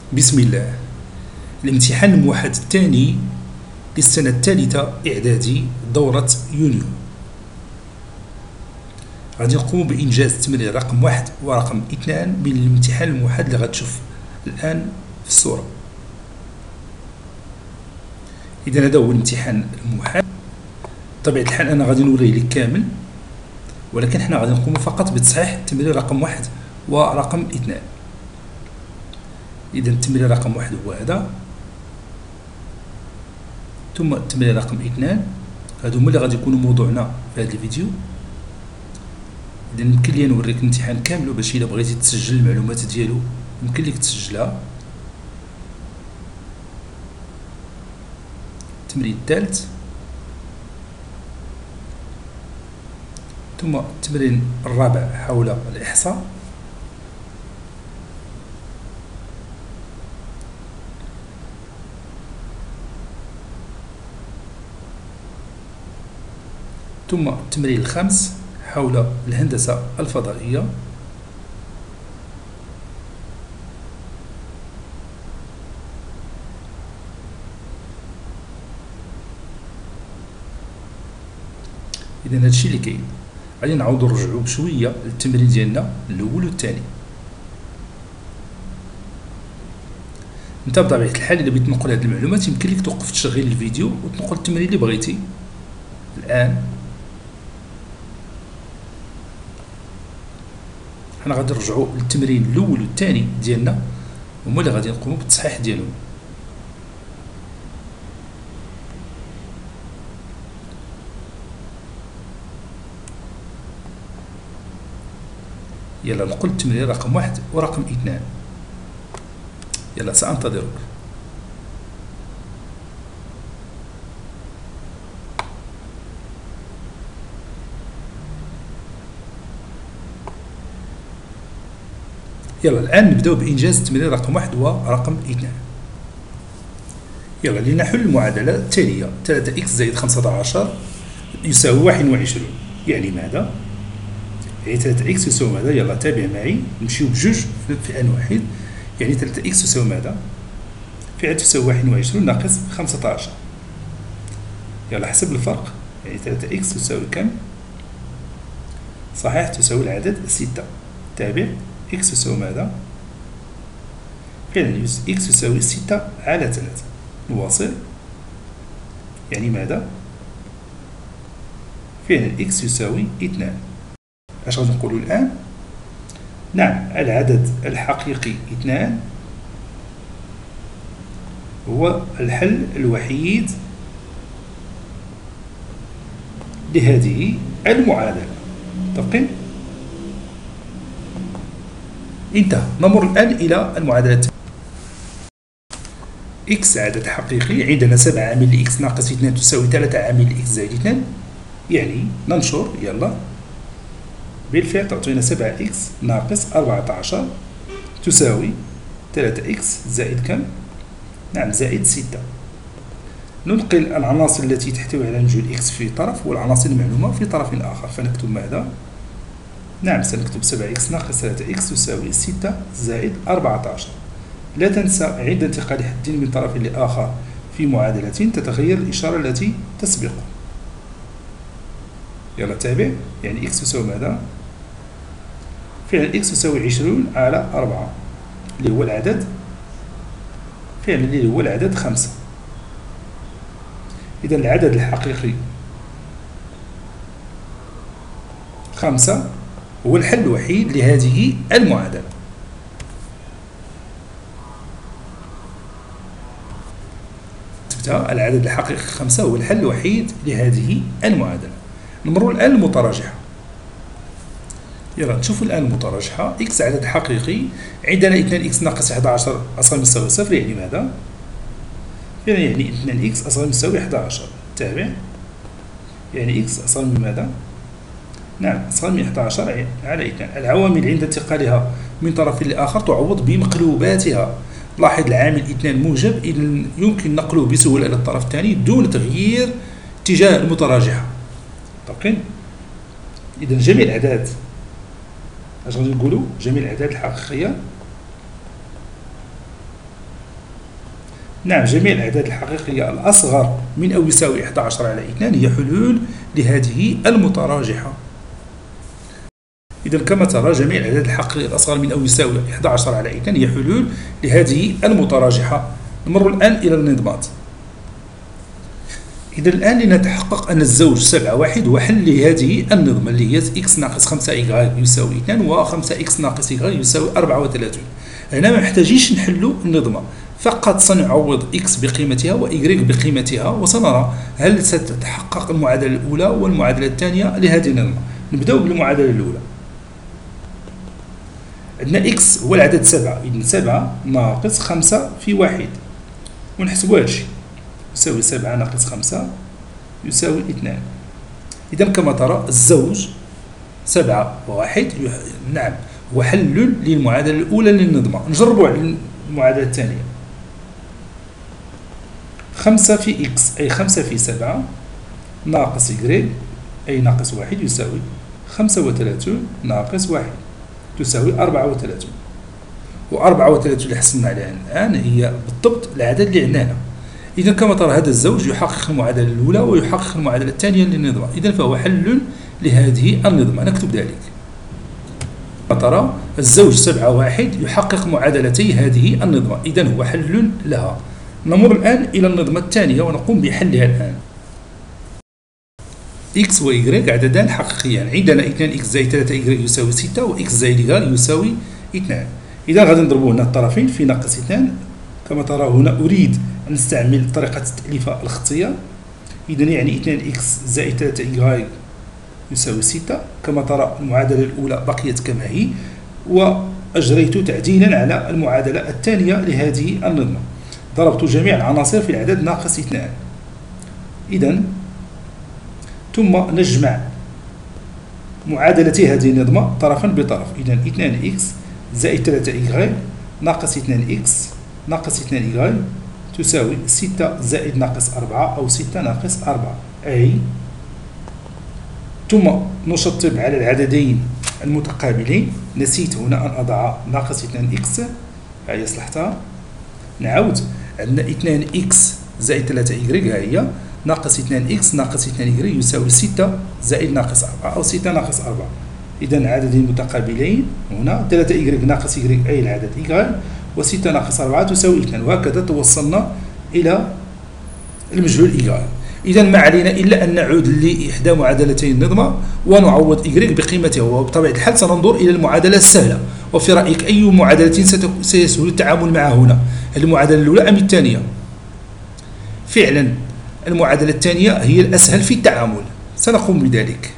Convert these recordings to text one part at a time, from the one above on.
بسم الله. الامتحان الموحد الثاني للسنة الثالثة إعدادي دورة يونيو. غادي نقوم بإنجاز التمرين رقم 1 ورقم 2 من الامتحان الموحد اللي غتشوف الآن في الصورة. إذا هذا هو الامتحان الموحد. بطبيعة الحال أنا غادي نوريه لك كامل، ولكن حنا غادي نقوم فقط بتصحيح التمرين رقم 1 ورقم 2. إذا التمرين رقم 1 هو هذا، ثم التمرين رقم 2. هادو هما اللي غادي يكونوا موضوعنا في هذا الفيديو. إذا يمكن لي نوريك الامتحان كامل، باش إلا بغيتي تسجل المعلومات ديالو يمكن لك تسجلها. التمرين الثالث، ثم التمرين الرابع حول الإحصاء، ثم التمرين الخامس حول الهندسة الفضائية، إذا هادشي اللي كاين. غادي نعاودو نرجعو بشوية للتمرين ديالنا الأول والثاني. انت بطبيعة الحال إلا بغيت تنقل هاد المعلومات يمكن لك توقف تشغيل الفيديو وتنقل التمرين اللي بغيتي. الآن حنا غادي نرجعو للتمرين الأول والثاني ديالنا، هما اللي غادي نقومو بالتصحيح ديالهم. يلا نقول التمرين رقم 1 ورقم 2. يلا سأنتظرك. يلا الآن نبداو بإنجاز التمرين رقم 1 ورقم 2. يلا لنحل المعادلة التالية: 3x زائد 15 يساوي 21. يعني ماذا؟ يعني 3x يساوي ماذا؟ يلا تابع معي، نمشيو بجوج في آن واحد. يعني 3x يساوي ماذا؟ فعل تساوي 21 ناقص 15. يلا حسب الفرق. يعني 3x تساوي كم؟ صحيح تساوي العدد 6. تابع x يساوي ماذا؟ فعلا x يساوي 6 على 3. نواصل. يعني ماذا؟ فعلا x يساوي 2. اش غادي نقولوا الآن؟ نعم، العدد الحقيقي 2 هو الحل الوحيد لهذه المعادلة. متفقين؟ انتهى. نمر الآن إلى المعادلة. x عدد حقيقي، عندنا 7 عامل لx ناقص 2 تساوي 3 عامل لx زائد 2. يعني ننشر. يلا بالفعل تعطينا 7x ناقص 14 تساوي 3x زائد كم؟ نعم زائد 6. ننقل العناصر التي تحتوي على مجهول x في طرف والعناصر المعلومة في طرف آخر، فنكتب ماذا؟ نعم سنكتب 7x ناقص 3x تساوي 6 زائد 14. لا تنسى عند انتقال حد من طرف لآخر في معادلة تتغير الإشارة التي تسبق. يلا تابع. يعني x تساوي ماذا؟ فعلا x تساوي 20 على 4 اللي هو العدد، فعلا اللي هو العدد 5. إذا العدد الحقيقي 5 هو الحل الوحيد لهذه المعادلة. العدد الحقيقي 5 هو الحل الوحيد لهذه المعادلة. نمر الآن للمتراجحة. يلا نشوفوا الآن المتراجحة. x عدد حقيقي، عندنا 2x ناقص 11 أصغر من يساوي 0. يعني ماذا؟ يعني 2x أصغر من يساوي 11. تابع. يعني x أصغر من ماذا؟ نعم أصغر من 11 على 2. العوامل عند انتقالها من طرف لآخر تعوض بمقلوباتها. لاحظ العامل 2 موجب، إذا يمكن نقله بسهولة إلى الطرف الثاني دون تغيير اتجاه المتراجحة. متفقين؟ إذا جميع الأعداد، اش غادي نقولوا؟ جميع الأعداد الحقيقية نعم، جميع الأعداد الحقيقية الأصغر من أو يساوي 11 على 2 هي حلول لهذه المتراجحة. إذا كما ترى جميع الأعداد الحقيقية الأصغر من أو يساوي 11 على 2 هي حلول لهذه المتراجحة. نمر الآن إلى الانضماط. إذا الآن لنتحقق أن الزوج 7 1 هو حل لهذه النظمة اللي هي x ناقص 5 y يساوي 2 و 5x ناقص y يساوي 34. هنا ما محتاجينش نحلوا النظمة، فقط سنعوض x بقيمتها و y بقيمتها وسنرى هل ستتحقق المعادلة الأولى والمعادلة الثانية لهذه النظمة. نبدأ بالمعادلة الأولى. عندنا x هو العدد 7، إذن 7 ناقص 5 في 1 ونحسبوا هذا الشيء يساوي 7 ناقص 5 يساوي 2. إذا كما ترى الزوج 7 و1 نعم هو حل للمعادلة الأولى للنظمة. نجربوا على المعادلة الثانية. 5 في x أي 5 في 7 ناقص y أي ناقص 1 يساوي 35 ناقص 1 تساوي 34. و 34 اللي حصلنا عليها الآن هي بالضبط العدد اللي عندنا. إذا كما ترى هذا الزوج يحقق المعادلة الأولى ويحقق المعادلة الثانية للنظمة، إذا فهو حل لهذه النظمة. نكتب ذلك. كما ترى الزوج 7 1 يحقق معادلتي هذه النظمة، إذا هو حل لها. نمر الآن إلى النظمة الثانية ونقوم بحلها الآن. x و y عددان حقيقيان، عندنا 2x زائد 3y يساوي 6 و x زائد y يساوي 2. إذا غادي نضربوا هنا الطرفين في ناقص 2. كما ترى هنا أريد أن نستعمل طريقة التأليفة الخطية. إذا يعني 2x زائد 3y يساوي 6. كما ترى المعادلة الأولى بقيت كما هي، وأجريت تعديلا على المعادلة الثانية لهذه النظمة. ضربت جميع العناصر في العدد ناقص 2. إذا ثم نجمع معادلتي هذه النظمة طرفا بطرف. إذا 2x زائد 3y ناقص 2x ناقص 2y تساوي 6 زائد ناقص 4 أو 6 ناقص 4 أي. ثم نشطب على العددين المتقابلين. نسيت هنا أن أضع ناقص 2x، هي صلحتها. نعود، عندنا 2x زائد 3y ها هي ناقص 2x ناقص 2y يساوي 6 زائد ناقص 4 أو 6 ناقص 4. إذا عددين متقابلين هنا 3y ناقص y أي العدد y و6 ناقص 4 تساوي 2، وهكذا توصلنا إلى المجهول y. إذا ما علينا إلا أن نعود لإحدى معادلتي النظمة ونعوض y بقيمته، وبطبيعة الحال سننظر إلى المعادلة السهلة. وفي رأيك أي معادلة سيسهل التعامل معها هنا، المعادلة الأولى أم الثانية؟ فعلا المعادلة الثانية هي الأسهل في التعامل، سنقوم بذلك.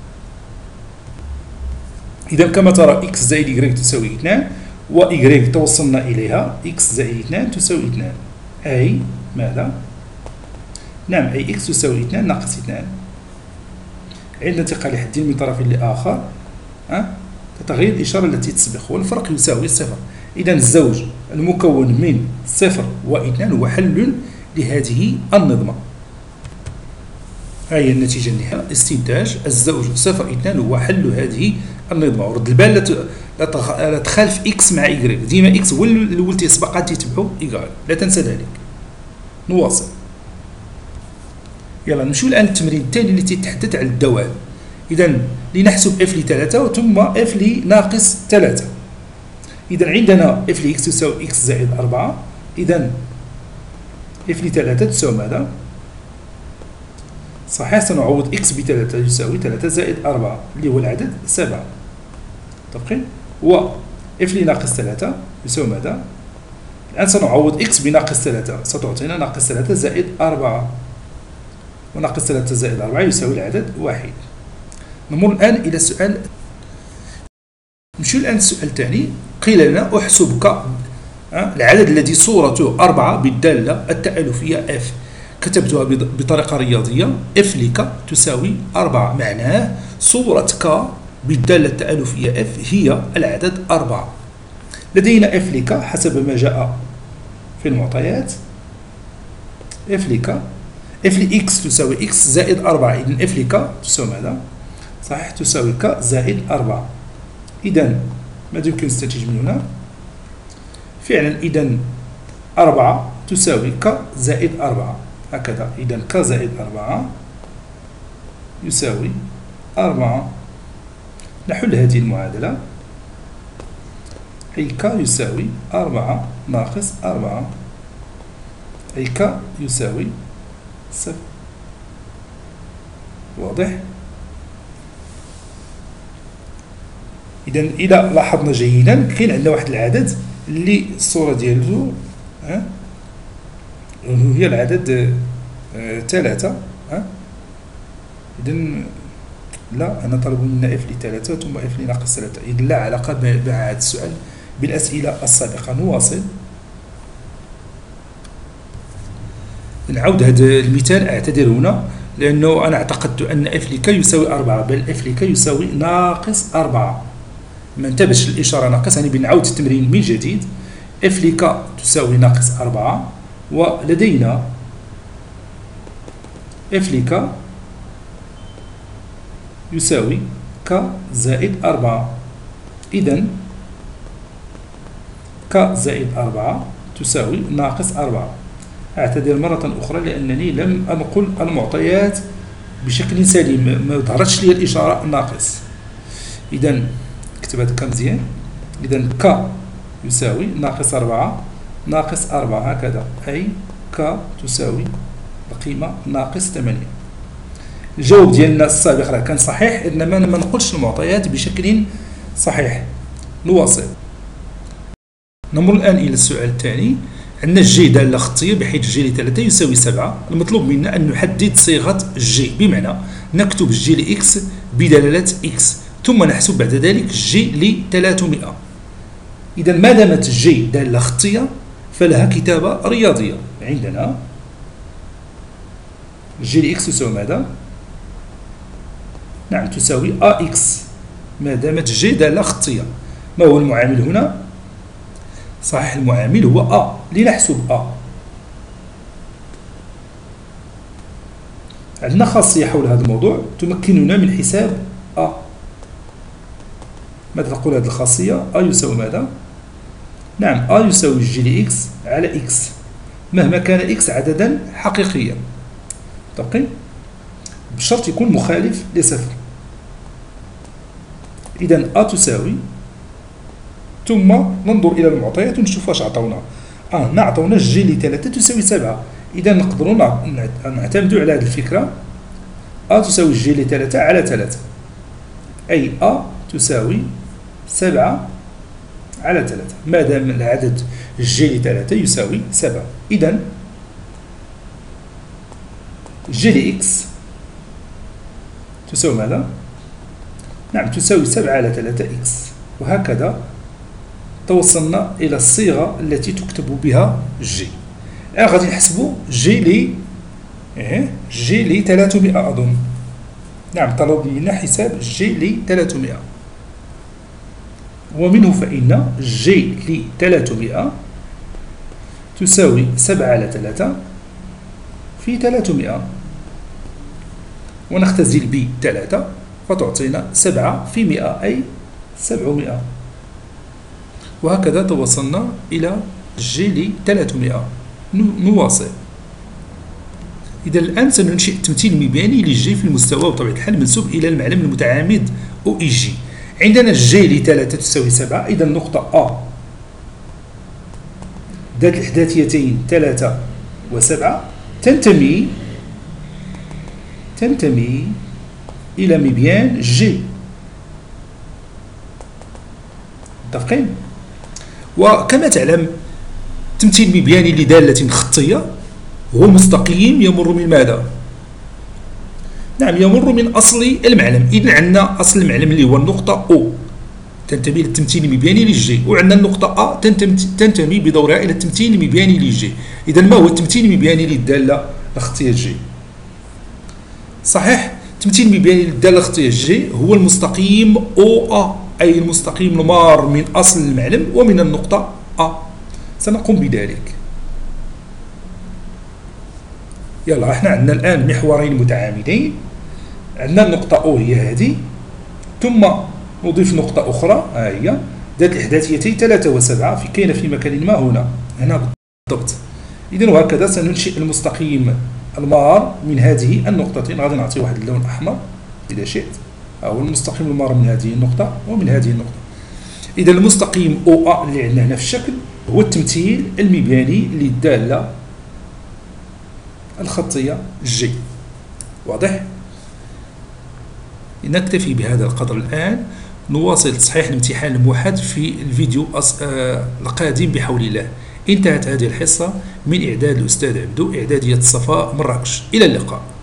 إذا كما ترى x زائد y تساوي 2 و y توصلنا إليها x زائد 2 تساوي 2 أي ماذا؟ نعم أي x تساوي 2 ناقص 2. عند انتقال حد من طرف لآخر تتغير الإشارة التي تسبق والفرق يساوي صفر. إذا الزوج المكون من 0 و2 هو حل لهذه النظمة. هي النتيجة النهائية. استنتاج: الزوج 0 2 هو حل هذه النظمة. ورد البال لا تخالف x مع y، ديما x هو الأول تيسبق غادي تتبعو y، لا تنسى ذلك. نواصل. يلا نمشيو الآن للتمرين الثاني اللي تيتحدث على الدوال. إذا لنحسب f ل3 ثم f لناقص 3. إذا عندنا f لx تساوي x زائد 4. إذا f ل3 تساوي ماذا؟ صحيح سنعوض x ب3 يساوي 3 زائد 4 اللي هو العدد 7. متفقين؟ و f لناقص 3 يساوي ماذا؟ الآن سنعوض x بناقص 3 ستعطينا ناقص 3 زائد 4، وناقص 3 زائد 4 يساوي العدد 1. نمر الآن إلى السؤال. نمشيو الآن للسؤال الثاني. قيل لنا احسب العدد الذي صورته 4 بالدالة التألفية f. كتبتها بطريقة رياضية. f لك تساوي 4، معناه صورة k بالدالة التألفية f هي العدد 4. لدينا f لك حسب ما جاء في المعطيات. f لك f لx تساوي x زائد 4. إذن f لك تساوي ماذا؟ صحيح تساوي k زائد 4. إذن ماذا يمكن نستنتج من هنا؟ فعلا إذن 4 تساوي ك زائد 4 هكذا. إذا ك زائد 4 يساوي 4. نحل هذه المعادلة، أي ك يساوي 4 ناقص 4، أي ك يساوي 0. واضح؟ إذا لاحظنا جيدا كاين عندنا واحد العدد اللي الصورة ديالو هي العدد 3. إذا لا، أنا طلبوا منا اف ل3 ثم اف لناقص 3. إذا لا علاقة مع هذا السؤال بالأسئلة السابقة. نواصل. نعود هذا المثال، أعتذر هنا لأنه أنا اعتقدت أن اف لك يساوي 4، بل اف لك يساوي ناقص 4. ما انتبهش الإشارة ناقص، يعني بنعود التمرين من جديد. اف لك تساوي ناقص 4، ولدينا اف لك يساوي ك زائد 4. إذا ك زائد 4 تساوي ناقص 4. أعتذر مرة أخرى لأنني لم أنقل المعطيات بشكل سليم، ما ظهرتش لي الإشارة ناقص. إذا اكتب هذا مزيان. إذا ك يساوي ناقص 4 ناقص 4 هكذا، أي ك تساوي القيمة ناقص 8. الجواب ديالنا السابق راه كان صحيح، إنما أنا ما نقولش المعطيات بشكل صحيح. نواصل. نمر الآن إلى السؤال الثاني. عندنا الجي دالة خطية بحيث جي ل3 يساوي 7. المطلوب منا أن نحدد صيغة الجي، بمعنى نكتب جي لإكس بدلالة إكس، ثم نحسب بعد ذلك جي ل300. إذا ما دامت الجي دالة خطية فلها كتابة رياضية. عندنا جي لإكس تساوي ماذا؟ نعم، تساوي AX ما دامت جي دالة خطية. ما هو المعامل هنا؟ صحيح، المعامل هو A. لنحسب A عندنا خاصية حول هذا الموضوع تمكننا من حساب A. ماذا تقول هذه الخاصية؟ A يساوي ماذا؟ نعم، A يساوي جي لإكس على إكس مهما كان إكس عددا حقيقيا، بشرط يكون مخالف لصفر. إذا A تساوي، ثم ننظر إلى المعطيات ونشوف واش عطونا. نعطونا جي ل3 تساوي 7. إذا نقدروا نعتمدوا على هذه الفكرة. A تساوي جي ل3 على 3، أي A تساوي 7 على 3 ما دام العدد جي ل3 يساوي 7. إذا جي لإكس تساوي ماذا؟ نعم، تساوي 7 على 3 إكس. وهكذا توصلنا إلى الصيغة التي تكتب بها جي. الآن غادي نحسبوا جي ل 300 أظن. نعم، طلب منا حساب جي ل 300، ومنه فإن جي ل 300 تساوي 7 على 3 في 300، ونختزل ب 3 فتعطينا 7 في 100 أي 700. وهكذا توصلنا إلى جي ل 300. نواصل. إذا الآن سننشئ تمثيل مبياني للجي في المستوى بطبيعة الحال منسوب إلى المعلم المتعامد أو إي جي. عندنا جي ل3 تساوي 7. إذا النقطة A ذات الإحداثيتين 3 و7 تنتمي إلى مبيان جي. متفقين؟ وكما تعلم تمثيل مبياني لدالة خطية هو مستقيم يمر من ماذا؟ نعم، يمر من أصل المعلم. إذن عندنا أصل المعلم اللي هو النقطة O تنتمي للتمثيل المبياني للجي، وعندنا النقطة A تنتمي بدورها إلى التمثيل المبياني للجي. إذا ما هو التمثيل المبياني للدالة الخطية جي؟ صحيح، التمثيل المبياني للدالة الخطية جي هو المستقيم OA، أي المستقيم المار من أصل المعلم ومن النقطة A. سنقوم بذلك. يلا، احنا عندنا الآن محورين متعامدين. عندنا النقطة O هي هذه، ثم نضيف نقطة أخرى هي ذات الإحداثيتين 3 و7 كاينة في مكان ما هنا بالضبط. إذا وهكذا سننشئ المستقيم المار من هذه النقطتين. غادي نعطي واحد اللون أحمر إذا شئت، أو المستقيم المار من هذه النقطة ومن هذه النقطة. إذا المستقيم OA اللي عندنا هنا في الشكل هو التمثيل المبياني للدالة الخطية G. واضح؟ نكتفي بهذا القدر الآن، نواصل تصحيح الامتحان الموحد في الفيديو القادم بحول الله. انتهت هذه الحصة من إعداد الأستاذ عبدو، إعدادية الصفاء مراكش. إلى اللقاء.